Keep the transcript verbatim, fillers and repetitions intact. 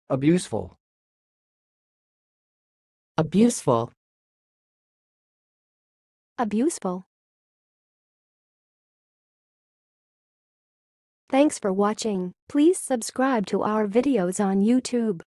abuseful, abuseful, abuseful. Thanks for watching. Please subscribe to our videos on YouTube.